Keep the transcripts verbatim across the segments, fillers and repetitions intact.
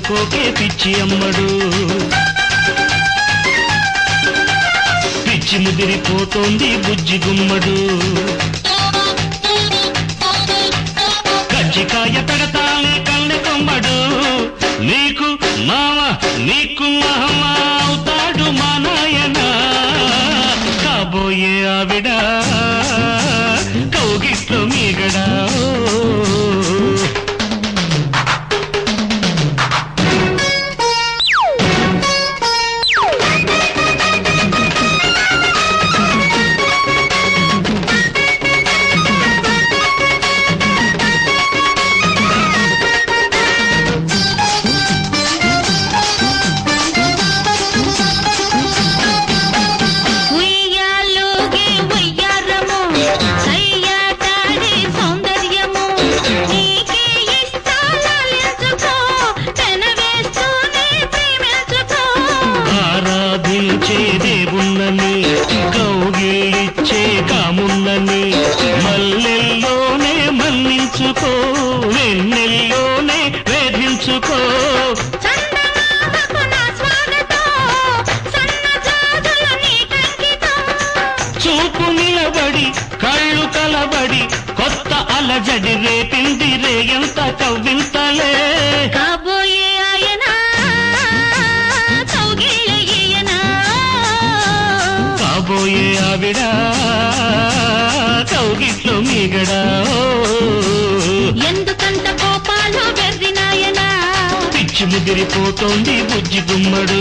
అనుకోకే పిచ్చి అమ్మడు పిచ్చి ముదిరిపోతోంది బుజ్జి గుమ్మడు కజ్జికాయ పెడతానే కన్నె కొమ్మడు నీకు మామ నీకు మామ అవుతాడు మా నాయన కాబోయే ఆవిడ కౌగిట్లో మీగడా కౌగిలిచ్చే కామున్నని మల్లెల్లోనే మన్నించుకో వెన్నెల్లోనే వేధించుకో చూపు నిలబడి కళ్ళు కలబడి కొత్త అలజడి రేపింది రే ఎంత కవ్వింతలే కాబోయే కాబోయే ఆవిడ కౌగిట్లో మీగడా ఎందుకంత కోపాలు వెర్రినాయనా పిచ్చి ముదిరిపోతోంది బుజ్జి గుమ్మడు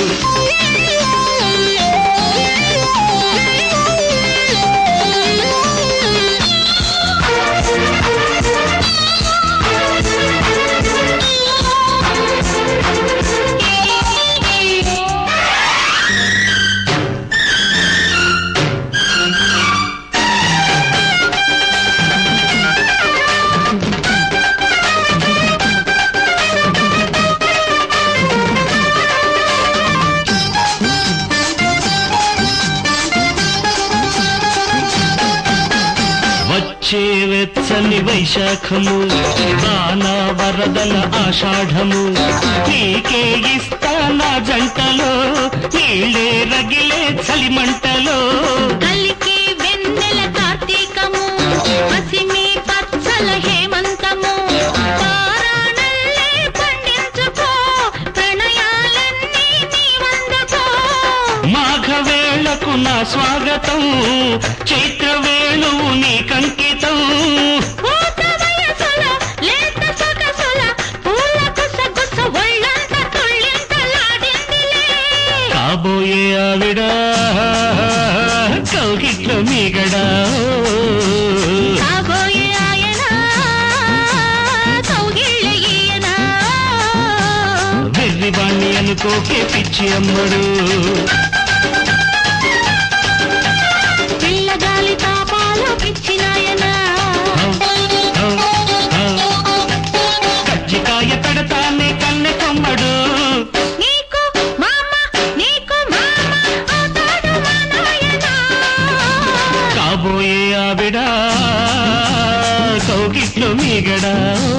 వచ్చే వెచ్చని వైశాఖము వాన వరదల ఆషాఢము నీకే ఇస్తా నా జంటలో నీళ్ళే రగిలే చలిమంటలో కలికి వెన్నెల కార్తీకము పసిమి పచ్చల హేమంతము పారాణల్లే పండించుకో ప్రణయాలన్నీ నీవందుకో మాఘవేళకు నా స్వాగతం చైత్రవేణువు నీ కంకితం కాబోయే ఆవిడ కౌగిట్లో మీగడా కాబోయే ఆయన కౌగిళ్ళ ఈయన వెర్రివాణ్ణి అనుకోకే పిచ్చి అమ్మడు పిల్లగాలి తాపాలు పిచ్చినాయన కజ్జికాయ పెడతానే కన్నె కొమ్మడు నీకు మామ నీకు మామ అవుతాడు మా నాయన కాబోయే ఆవిడ కౌగిట్లో మీగడా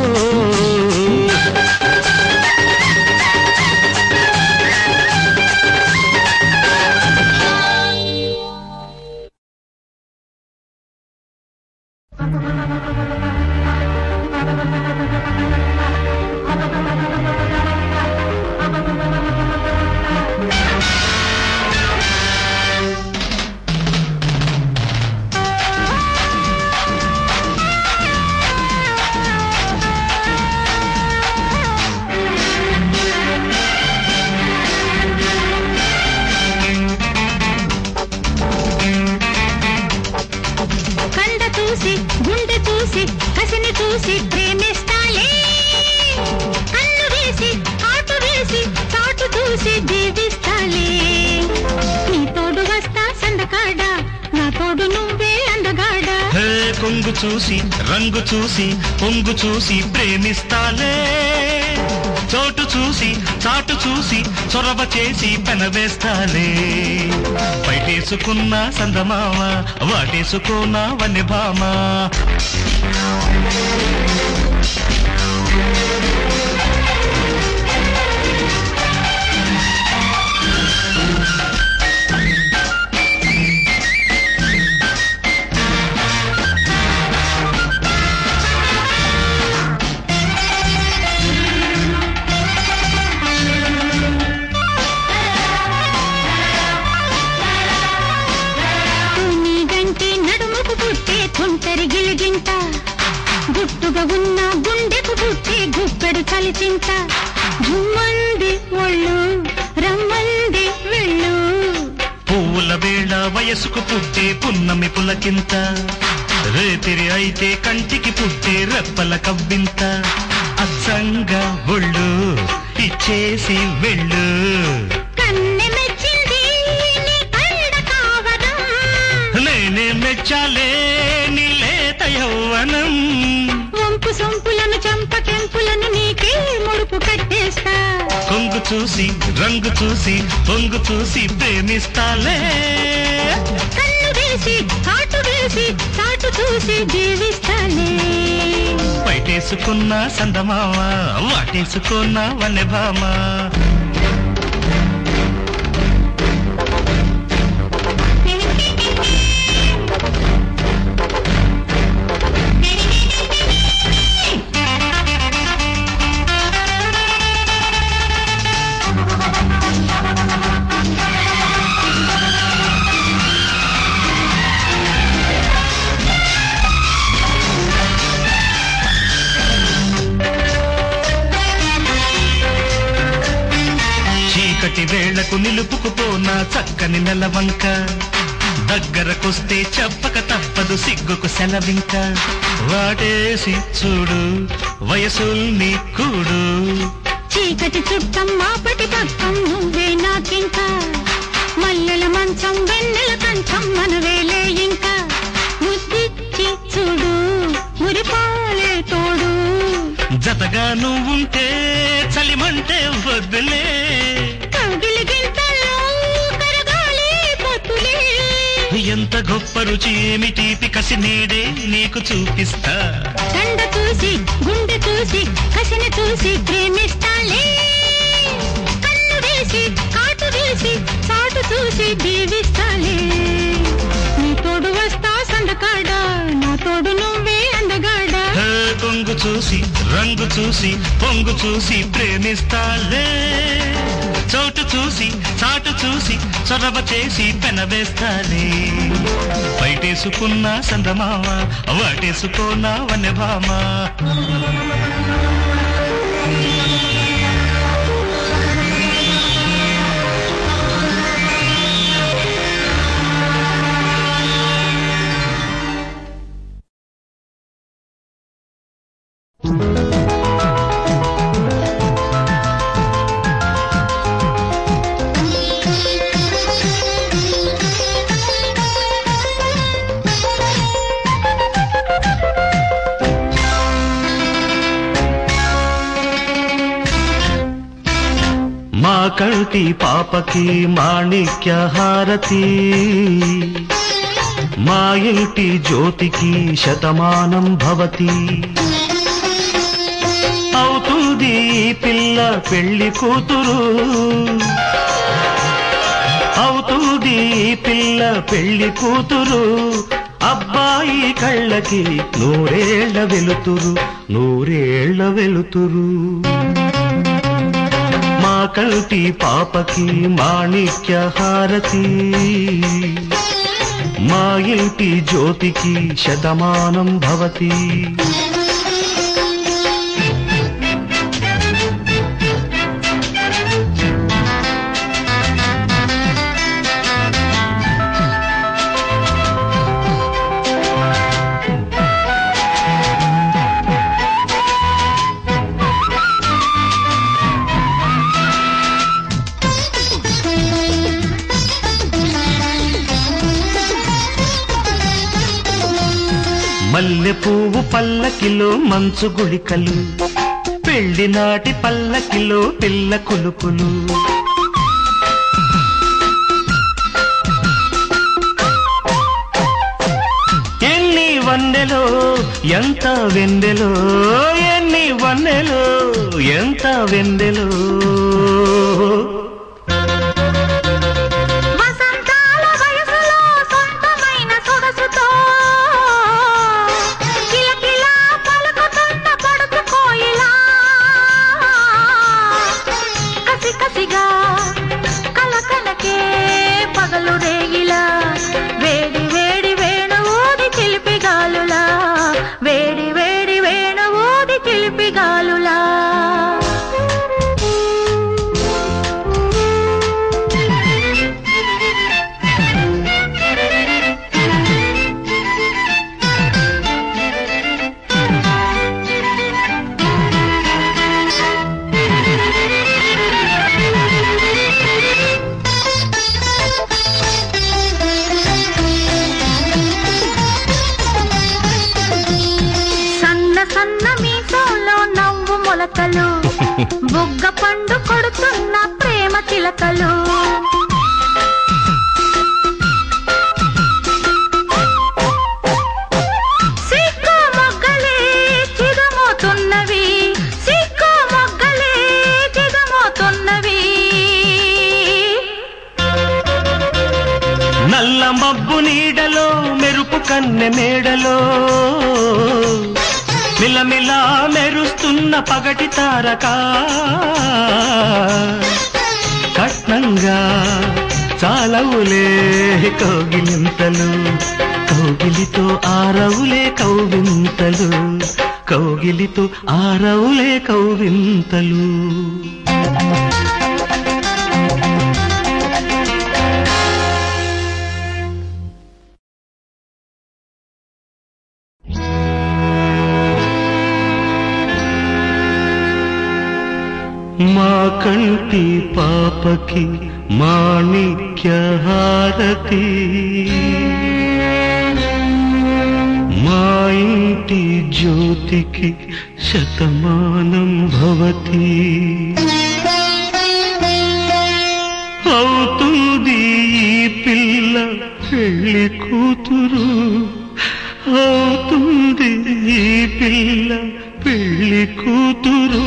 కొంగు చూసి రంగు చూసి పొంగు చూసి ప్రేమిస్తాలే చోటు చూసి చాటు చూసి చొరవ చేసి పెనవేస్తాలే బయటేసుకున్న సందమామ వాటేసుకోన వన్నె భామ చిన్న గుండెకు పుట్టి గుప్పెడు చలిచింత జుమ్మంది ఒళ్ళు రమ్మంది వెళ్ళు పువ్వుల వేళ వయసుకు పుట్టే పున్నమి పులకింత రేతిరి అయితే కంటికి పుట్టే రెప్పల కవ్వింత అచ్చంగా ఒళ్ళు ఇచ్చేసి వెళ్ళు కన్నె మెచ్చింది నీ కళ్ళ కావడం నేనే మెచ్చాలే నీ లేత యౌవనం వంపు సొంపులను చంపకెంపులను నీకే ముడుపు కట్టేస్తా కొంగు చూసి రంగు చూసి పొంగు చూసి ప్రేమిస్తాలే కన్ను వేసి కాటు వేసి చాటు చూసి జీవిస్తాలే బయటేసుకున్న సందమామ వాటేసుకున్న వన్నెభామ చీకటి వేళ్లకు నిలుపుకుపోనా చక్కని నెలవంక దగ్గరకొస్తే చెప్పక తప్పదు సిగ్గుకు సెలవింక వాటేసి చూడు వయసుల్ని కూడు చీకటి చుట్టం మాపటి పక్కం నువ్వే నాకింకా మల్లెల మంచం వెన్నెల కంచం మనవేలే ఇంకా ముద్దిచ్చి చూడు మురిపాలే తోడు జతగా నువ్వుంటే చలిమంటే వద్దులే కౌగిలి గింతల్లో కరగాలి పొత్తులే ఎంత గొప్ప రుచి ఏమి తీపి కసి నేడే నీకు చూపిస్తా కండ చూసి గుండె చూసి కసిని చూసి ప్రేమిస్తాలే కన్ను వేసి కాటు వేసి చాటు చూసి దీవిస్తాలే నీ తోడు వస్తా సందకాడ నా తోడు నువ్వే అందగాడ హే, కొంగు చూసి రంగు చూసి పొంగు చూసి ప్రేమిస్తాలే చోటు చూసి చాటు చూసి చొరవ చేసి పెనవేస్తాలే బయటేసుకున్న సందమామ వాటేసుకోనా వనెభామ మా కంటి పాపకి మాణిక్య హారతి మా ఇంటి జ్యోతికి శతమానం భవతి అవుతుంది ఈ పిల్ల పెళ్లి కూతురు అవుతుంది ఈ పిల్ల పెళ్లి కూతురు అబ్బాయి కళ్ళకి నూరేళ్ల వెలుతురు నూరేళ్ల వెలుతురు మా కంటి పాపకి మాణిక్య హారతి మా ఇంటి జ్యోతికి శతమానం భవతి మల్లె పువ్వు పల్లకిలో మంచు గుళికలు పెళ్లి నాటి పల్లకిలో పిల్ల కులుకులు ఎన్ని వన్నెలో ఎంత వెన్నెలో ఎన్ని వన్నెలో ఎంత వెన్నెలో వేడి వేడి వేణువుది చిలిపి గాలులా సన్న మీసంలో నవ్వు మొలకలు బుగ్గ పండు కొడుతున్న ప్రేమ చిలకలు సిగ్గు మొగ్గలే చిరుమోతున్నవి సిగ్గు మొగ్గలే చిరుమోతున్నవి నల్ల మబ్బు నీడలో మెరుపు కన్నె మేడలో మిలమిలా మెరుస్తున్న పగటి తారక కట్నంగా చాలవులే కౌగిలింతలు కౌగిలితో ఆరవులే కౌవింతలు కౌగిలితో ఆరవులే కౌవింతలు మా కంటి పాపకి మాణిక్య హారతి మా ఇంటి జ్యోతికి శతమానం భవతి అవుతుంది ఈ పిల్ల పెళ్లి కూతురు అవుతుంది ఈ పిల్ల పెళ్లి కూతురు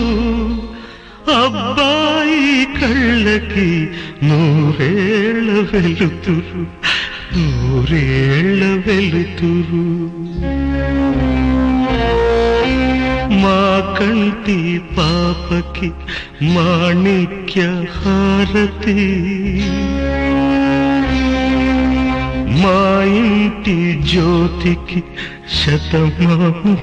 అబ్బాయి కళ్ళకి నూరేళ్ల వెలుతురు నూరేళ్ల వెలుతురు మా కంటి పాపకి మాణిక్య హారతి మా ఇంటి జ్యోతికి శతమానం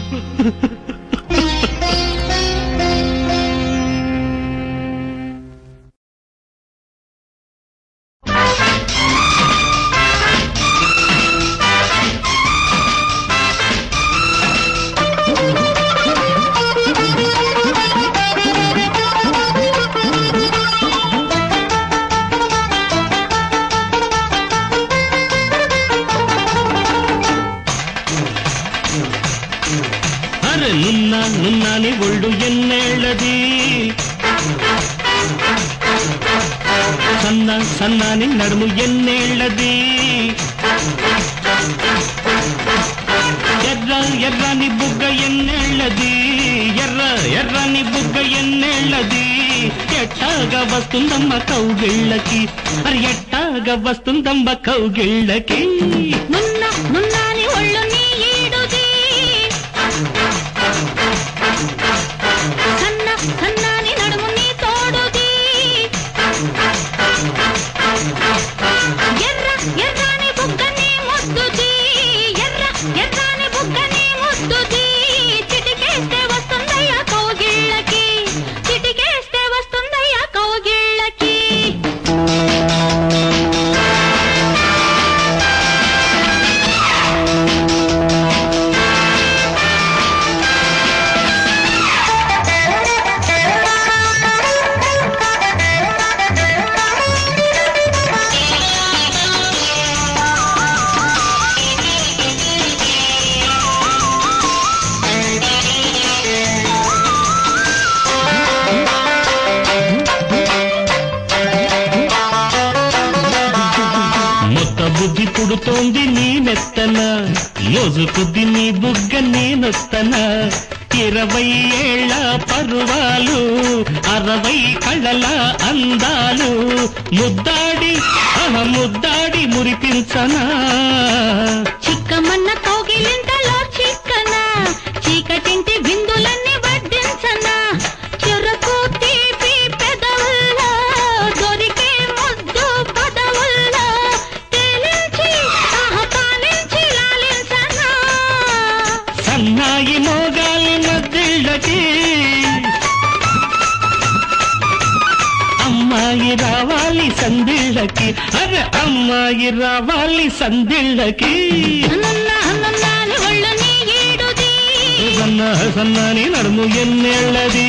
నున్న నున్నాని ఒళ్ళు ఎన్నేళ్ళది సన్న సన్నాని నడుము ఎన్నేళ్ళది ఎర్ర ఎర్రని బుగ్గ ఎన్నేళ్ళది ఎర్ర ఎర్రని బుగ్గ ఎన్నేళ్ళది ఎట్టాగా వస్తుందమ్మ కౌగిళ్ళకి మరి ఎట్టాగా వస్తుందమ్మ కౌగిళ్ళకి నున్న నున్నాని ఒళ్ళు నీ ఈడుది సన్న సన్నాని నడుము నీ తోడుది ఎర్ర ఎర్రాని బుగ్గ నీ ముద్దుది ఎర్ర ఎర్రాని బుగ్గ నీ ముద్దుది చిటికేస్తే వస్తుందయ్యా కౌగిళ్ళకి చిటికేస్తే వస్తుందయ్యా కౌగిళ్ళకి బుద్ధి పుడుతోంది నీ మెత్తన మోజు కొద్ది నీ బుగ్గ నేనొత్తన ఇరవై ఏళ్ల పరువాలు అరవై కళ్ళల అందాలు ముద్దాడి అహ ముద్దాడి మురిపించనా చిక్కమన్న కౌగిలింతలో చిక్కన చీకటింటి బిందులన్నీ వడ్డించనా చెరకు తీపి పెదవుల్లో దొరికే ముద్దు పదవుల్లో తేలించి ఆహ పాలించి లాలించనా సన్నాయి మోగాలి నద్దిళ్ళ సందిళ్ళకి అమ్మాయి రావాలి సందిళ్ళకి అరే అమ్మాయి రావాలి సందిళ్ళకి నన్నాని ఒళ్ళు నీ ఈడుది సన్న సన్నాని నడుము ఎన్నేళ్ళది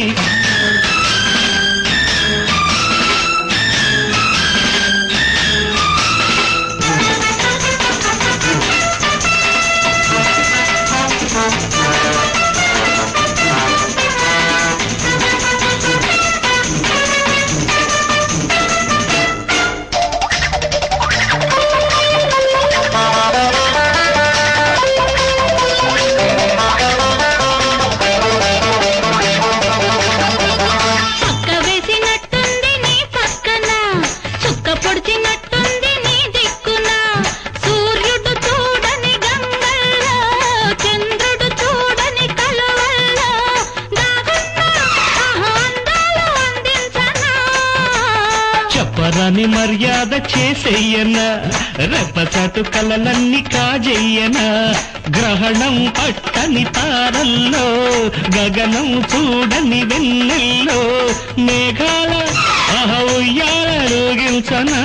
చెప్పరాని మర్యాద చేసేయనా రెప్పచాటు కలలన్నీ కాజెయ్యనా గ్రహణం పట్టని తారల్లో గగనం చూడని వెన్నెల్లో మేఘాల ఉయ్యాలూగించనా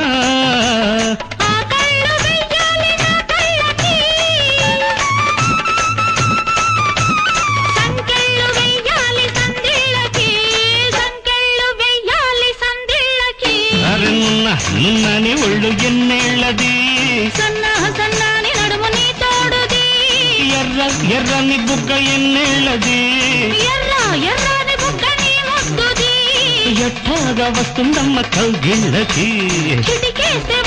నున్నని ఒళ్ళు ఎన్నేళ్ళది సన్న సన్నాని నడుము నీ తోడుది ఎర్ర ఎర్రని బుగ్గ ఎన్నేళ్ళది ఎర్ర ఎర్రని బుగ్గ నీ ముద్దుది ఎట్టాగా వస్తుందమ్మ కౌగిళ్ళకి చిటికేస్తే